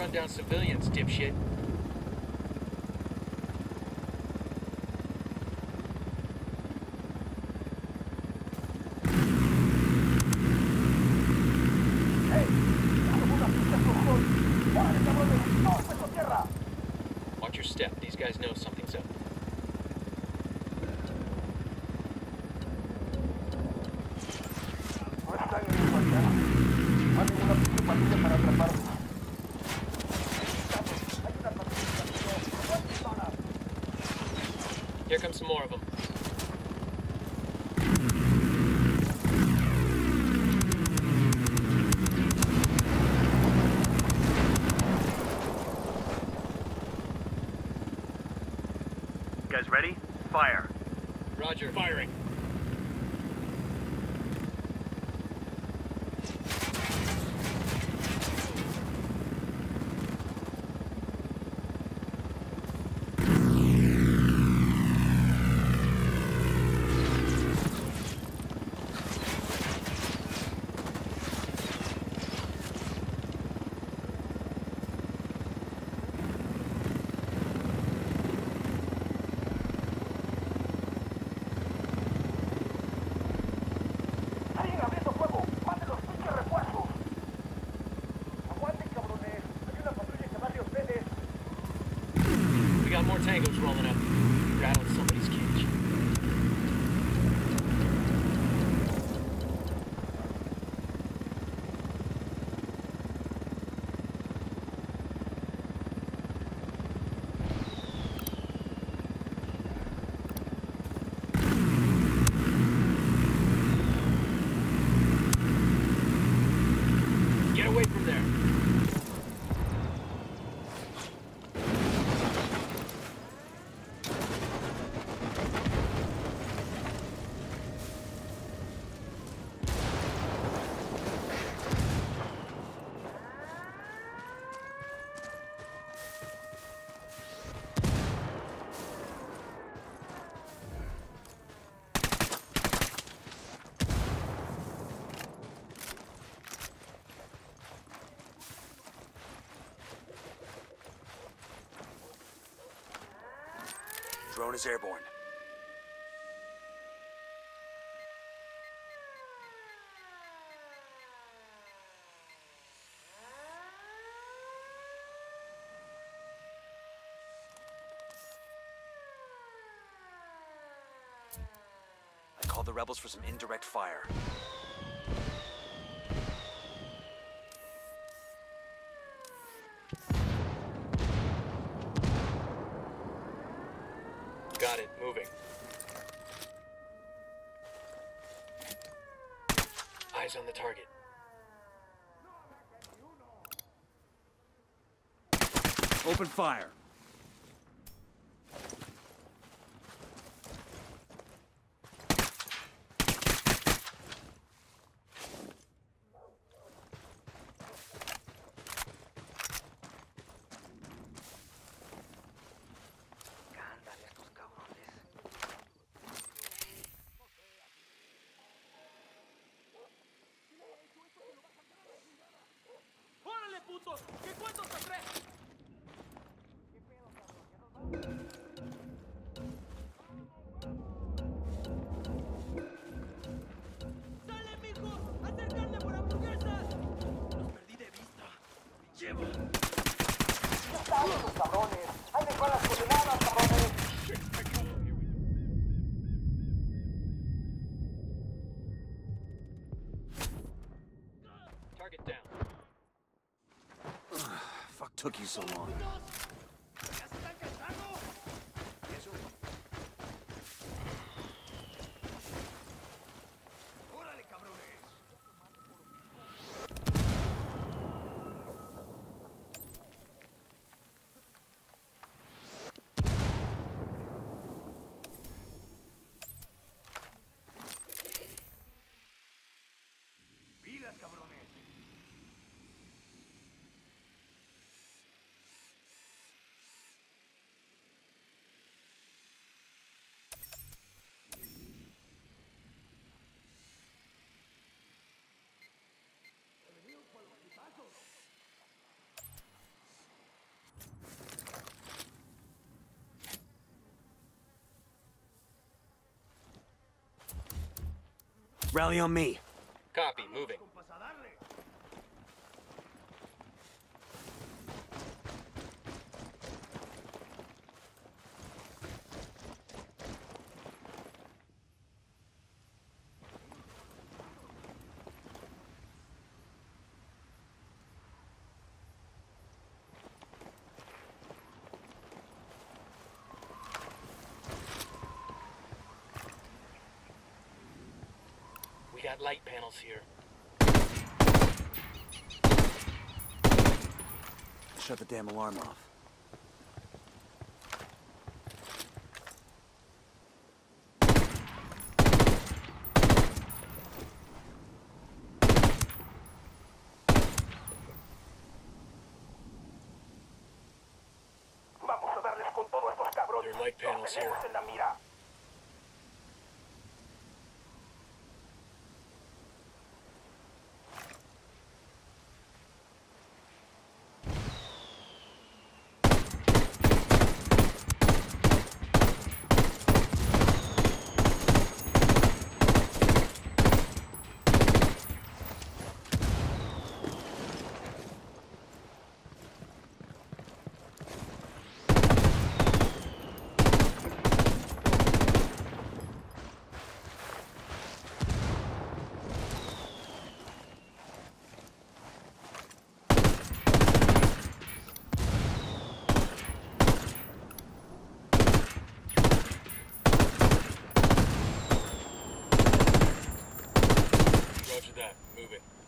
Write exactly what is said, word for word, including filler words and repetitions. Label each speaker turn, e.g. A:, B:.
A: gun down civilians, dipshit. Watch your step. These guys know something's up. Here comes some more of them.
B: You guys ready? Fire.
A: Roger, firing. We got more tangos rolling up. Rattled somebody's cage. Get away from there.
B: Drone is airborne. I called the rebels for some indirect fire.
A: Got it, moving. Eyes on the target.
C: Open fire.
D: ¿Qué cuento hasta tres? ¡Sale, mijo! ¡Acercarle por hamburguesas! Los perdí de vista. ¡Lleva! ¡Ya están esos cabrones! ¡Ahí les van las coordenadas, cabrones!
A: Target down.
C: Fuck took you so long. Rally on me.
A: Copy, moving. We got light panels here.
C: Shut the damn alarm off.
D: Vamos a darles con todo a estos cabrones.
A: There are light panels
D: Los
A: here.
D: tenemos en la mira.
A: Roger that. Moving.